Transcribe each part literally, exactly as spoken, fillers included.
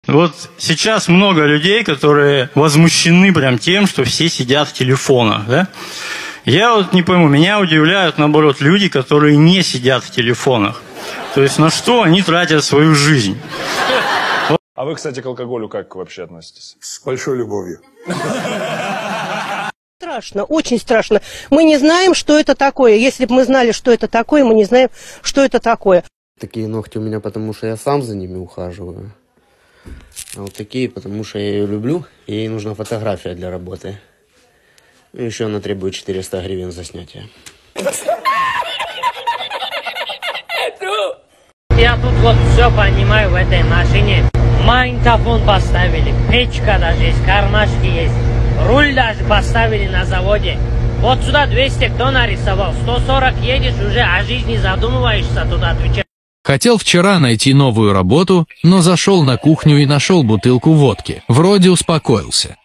Вот сейчас много людей, которые возмущены прям тем, что все сидят в телефонах, да? Я вот не пойму, меня удивляют, наоборот, люди, которые не сидят в телефонах. То есть на что они тратят свою жизнь? А вы, кстати, к алкоголю как вообще относитесь? С большой любовью. Страшно, очень страшно. Мы не знаем, что это такое. Если бы мы знали, что это такое, мы не знаем, что это такое. Такие ногти у меня, потому что я сам за ними ухаживаю. А вот такие, потому что я ее люблю, и ей нужна фотография для работы. И еще она требует четыреста гривен за снятие. Я тут вот все понимаю в этой машине. Магнитофон поставили, печка даже есть, кармашки есть. Руль даже поставили на заводе. Вот сюда двести кто нарисовал? сто сорок едешь, уже о жизни задумываешься, туда отвечаешь. Хотел вчера найти новую работу, но зашел на кухню и нашел бутылку водки. Вроде успокоился.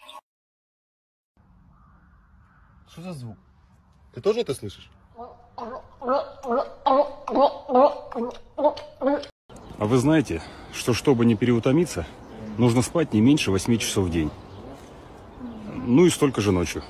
Что за звук? Ты тоже это слышишь? А вы знаете, что чтобы не переутомиться, нужно спать не меньше восьми часов в день. Ну и столько же ночью.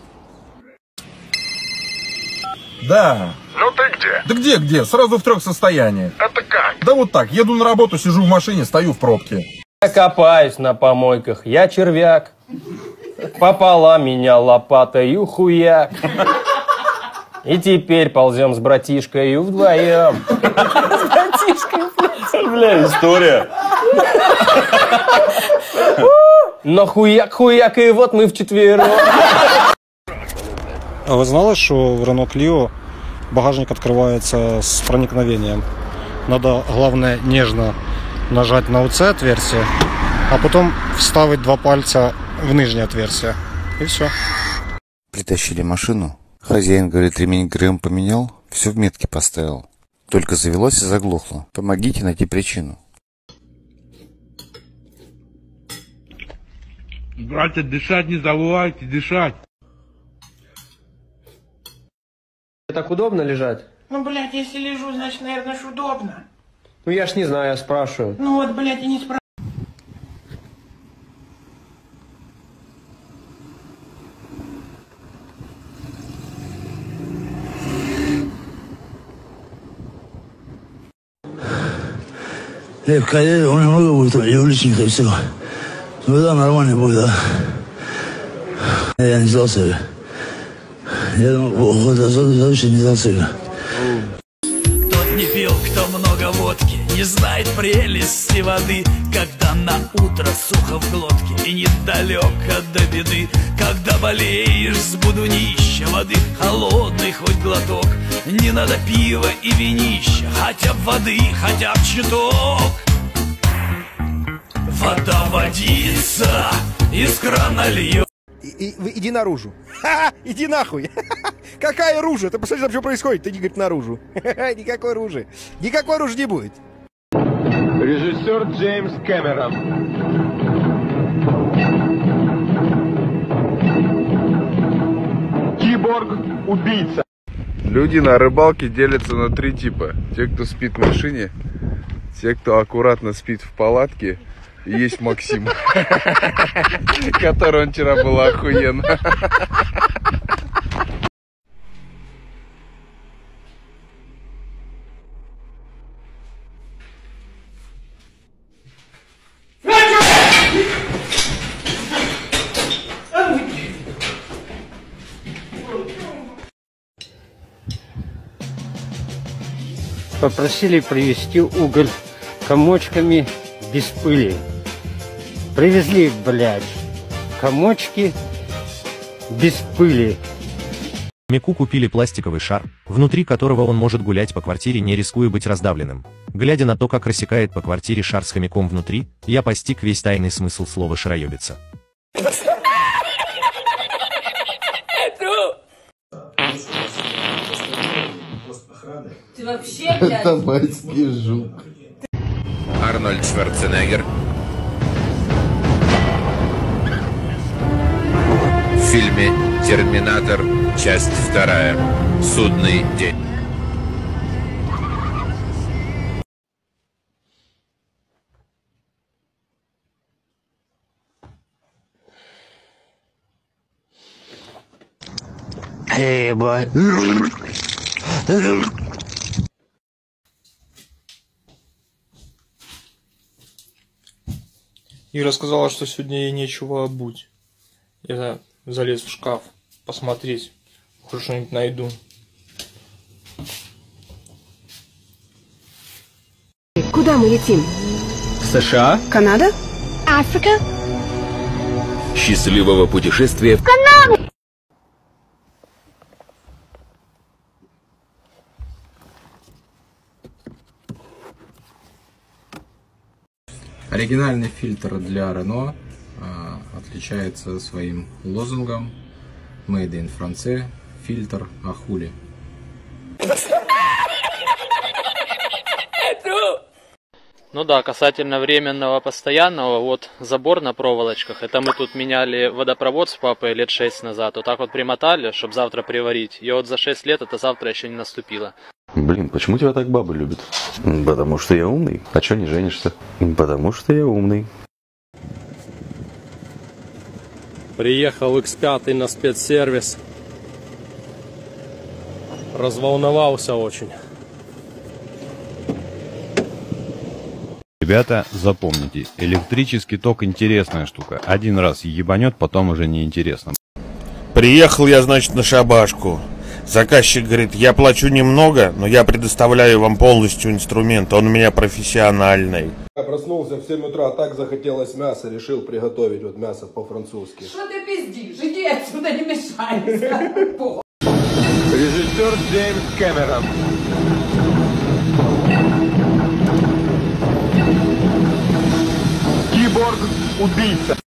Да. Ну ты где? Да где-где? Сразу в трех состояниях. Это как? Да вот так. Еду на работу, сижу в машине, стою в пробке. Я копаюсь на помойках, я червяк. Попала меня лопатой хуяк. И теперь ползем с братишкой вдвоем. С братишкой, бля, история. Но хуяк-хуяк, и вот мы вчетвером. А вы знали, что в Renault Clio багажник открывается с проникновением? Надо, главное, нежно нажать на УЦ отверстие, а потом вставить два пальца в нижнее отверстие. И все. Притащили машину. Хозяин, говорит, ремень ГРМ поменял, все в метке поставил. Только завелось и заглохло. Помогите найти причину. Братья, дышать не забывайте, дышать. Так удобно лежать? Ну, блядь, если лежу, значит, наверное, ж удобно. Ну, я ж не знаю, я спрашиваю. Ну вот, блядь, и не спрашиваю. Эй, в карьере у меня много будет и уличника, и всего. Ну да, нормально будет, да. Я не сдался. Я думал, вот за не сдался. Тот не пил, кто много водки, не знает прелести воды, когда на утро сухо в глотке и недалеко до беды. Когда болеешь, сбуду нища, воды холодный хоть глоток. Не надо пива и винища, хотя б воды, хотя б чуток. Вода водится, из крана льет. И, и, иди наружу. Ха-ха, иди нахуй. Какая ружа? Ты посмотри, что происходит. Ты иди, говорит, наружу. Никакой ружи. Никакой ружи не будет. Режиссер Джеймс Кэмерон. Киборг-убийца. Люди на рыбалке делятся на три типа. Те, кто спит в машине, те, кто аккуратно спит в палатке, и есть Максим, который он вчера был охуенно. Попросили привезти уголь комочками без пыли. Привезли, блядь, комочки без пыли. Мику купили пластиковый шар, внутри которого он может гулять по квартире, не рискуя быть раздавленным. Глядя на то, как рассекает по квартире шар с хомяком внутри, я постиг весь тайный смысл слова «шароебица». Ты вообще, блядь? Это майский жук. Арнольд Шварценеггер. В фильме «Терминатор. Часть вторая. Судный день». Hey, boy. Ира сказала, что сегодня ей нечего обуть. Я залез в шкаф посмотреть, может что-нибудь найду. Куда мы летим? В США? Канада? Африка? Счастливого путешествия в Канаду! Оригинальный фильтр для Renault а, отличается своим лозунгом Made in France, фильтр Ахули. Ну да, касательно временного постоянного, вот забор на проволочках, это мы тут меняли водопровод с папой лет шесть назад, вот так вот примотали, чтобы завтра приварить, и вот за шесть лет это завтра еще не наступило. Блин, почему тебя так бабы любят? Потому что я умный. А чё не женишься? Потому что я умный. Приехал икс пять на спецсервис. Разволновался очень. Ребята, запомните, электрический ток интересная штука. Один раз ебанет, потом уже не интересно. Приехал я, значит, на шабашку. Заказчик говорит, я плачу немного, но я предоставляю вам полностью инструмент, он у меня профессиональный. Я проснулся в семь утра, так захотелось мяса, решил приготовить вот мясо по-французски. Что ты пиздишь? Иди отсюда, не мешайся. Режиссер Джеймс Кэмерон. Киборг-убийца.